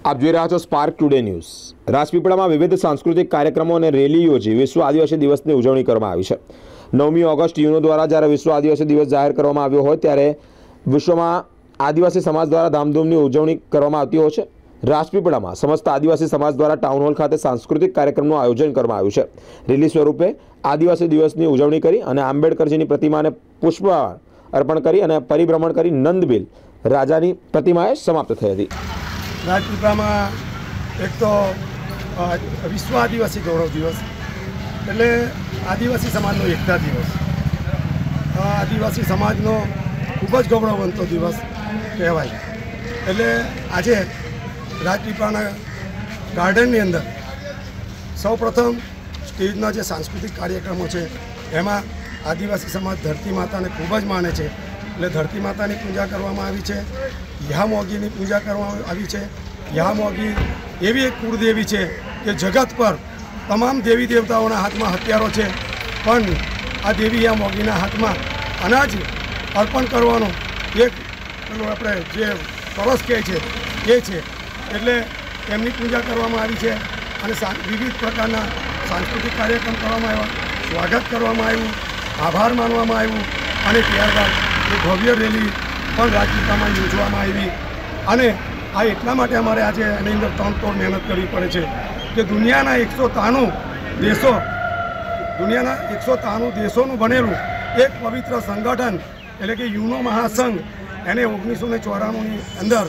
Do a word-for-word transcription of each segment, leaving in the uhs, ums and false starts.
આપ જોઈ રહ્યા છો સ્પાર્ક ટુડે ન્યૂઝ। રાજપીપળામાં વિવિધ સાંસ્કૃતિક કાર્યક્રમો અને રેલી યોજી વિશ્વ આદિવાસી દિવસની ઉજવણી કરવામાં આવી છે। નવમી ઓગસ્ટ યુનો દ્વારા જ્યારે વિશ્વ આદિવાસી દિવસ જાહેર કરવામાં આવ્યો હોય ત્યારે વિશ્વમાં આદિવાસી સમાજ દ્વારા ધામધૂમની ઉજવણી કરવામાં આવતી હોય છે। રાજપીપળામાં સમસ્ત આદિવાસી સમાજ દ્વારા ટાઉન હોલ ખાતે સાંસ્કૃતિક કાર્યક્રમનું આયોજન કરવામાં આવ્યું છે। રેલી સ્વરૂપે આદિવાસી દિવસની ઉજવણી કરી અને આંબેડકરજીની પ્રતિમાને પુષ્પ અર્પણ કરી અને પરિભ્રમણ કરી નંદબીલ રાજાની પ્રતિમાએ સમાપ્ત થઈ હતી। રાજપીપળામાં એક તો વિશ્વ આદિવાસી ગૌરવ દિવસ એટલે આદિવાસી સમાજનો એકતા દિવસ, આદિવાસી સમાજનો ખૂબ જ ગૌરવવંતો દિવસ કહેવાય। એટલે આજે રાજપીપળાના ગાર્ડનની અંદર સૌપ્રથમ સ્ટેજના જે સાંસ્કૃતિક કાર્યક્રમો છે એમાં આદિવાસી સમાજ ધરતી માતાને ખૂબ જ માને છે, એટલે ધરતી માતાની પૂજા કરવામાં આવી છે। યામોગીની પૂજા કરવામાં આવી છે। યામોગી એવી એક કુળદેવી છે કે જગત પર તમામ દેવી દેવતાઓના હાથમાં હથિયારો છે, પણ આ દેવી યામોગીના હાથમાં અનાજ અર્પણ કરવાનો એક પેલું આપણે જે પરસ કહે છે એ છે, એટલે એમની પૂજા કરવામાં આવી છે અને વિવિધ પ્રકારના સાંસ્કૃતિક કાર્યક્રમ કરવામાં આવ્યા, સ્વાગત કરવામાં આવ્યું, આભાર માનવામાં આવ્યું અને ત્યારબાદ એ ભવ્ય રેલી પણ રાજપીપળામાં યોજવામાં આવી। અને આ એટલા માટે અમારે આજે એની અંદર ત્રણ તોડ મહેનત કરવી પડે છે કે દુનિયાના એકસો ત્રાણું દેશો દુનિયાના એકસો ત્રાણું દેશોનું બનેલું એક પવિત્ર સંગઠન એટલે કે યુનો મહાસંઘ એને ઓગણીસો ને ચોરાણુંની અંદર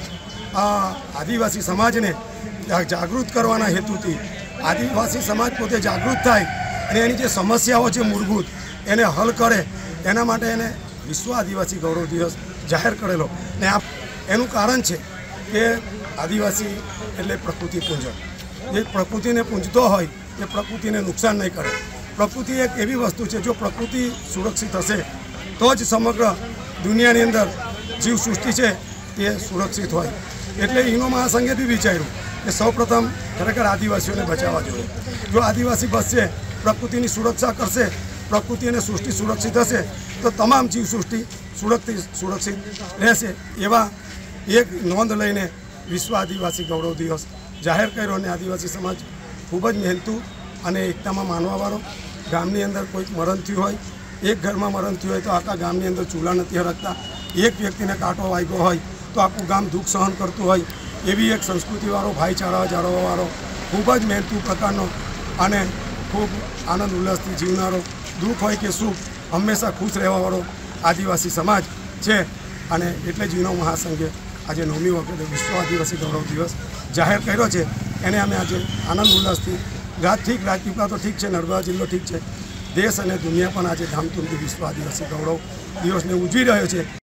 આ આદિવાસી સમાજને જાગૃત કરવાના હેતુથી આદિવાસી સમાજ પોતે જાગૃત થાય અને એની જે સમસ્યાઓ છે મૂળભૂત એને હલ કરે એના માટે એને વિશ્વ આદિવાસી ગૌરવ દિવસ જાહેર કરેલો। ને આ એનું કારણ છે કે આદિવાસી એટલે પ્રકૃતિ પૂંજન, જે પ્રકૃતિને પૂંજતો હોય એ પ્રકૃતિને નુકસાન નહીં કરે। પ્રકૃતિ એક એવી વસ્તુ છે, જો પ્રકૃતિ સુરક્ષિત હશે તો જ સમગ્ર દુનિયાની અંદર જીવસૃષ્ટિ છે એ સુરક્ષિત હોય। એટલે યુનો મહાસંઘે બી વિચાર્યું કે સૌપ્રથમ ખરેખર આદિવાસીઓને બચાવવા જોઈએ। જો આદિવાસી બચશે, પ્રકૃતિની સુરક્ષા કરશે, પ્રકૃતિ અને સૃષ્ટિ સુરક્ષિત હશે તો તમામ જીવસૃષ્ટિ સુરક્ષિત સુરક્ષિત રહેશે। એવા એક નોંધ લઈને વિશ્વ આદિવાસી ગૌરવ દિવસ જાહેર કર્યો અને આદિવાસી સમાજ ખૂબ જ મહેનતુ અને એકતામાં માનવાવાળો। ગામની અંદર કોઈક મરણ થયું હોય, એક ઘરમાં મરણ થયું હોય તો આખા ગામની અંદર ચૂલા નથી હરકતા, એક વ્યક્તિને કાંટો વાગ્યો હોય તો આખું ગામ દુઃખ સહન કરતું હોય, એવી એક સંસ્કૃતિવાળો, ભાઈચારા જાળવવાવાળો, ખૂબ જ મહેનતુ પ્રકારનો અને ખૂબ આનંદ ઉલ્લાસથી જીવનારો, દુઃખ હોય કે સુખ હંમેશા ખુશ રહેવાવાળો આદિવાસી સમાજ છે। અને એટલે જ યુનો મહાસંઘે આજે નવમી વખતે વિશ્વ આદિવાસી ગૌરવ દિવસ જાહેર કર્યો છે। એને અમે આજે આનંદ ઉલ્લાસથી રાત ઠીક રાજપીપળા તો ઠીક છે, નર્મદા જિલ્લો ઠીક છે, દેશ અને દુનિયા પણ આજે ધામધૂમથી વિશ્વ આદિવાસી ગૌરવ દિવસને ઉજવી રહ્યો છે।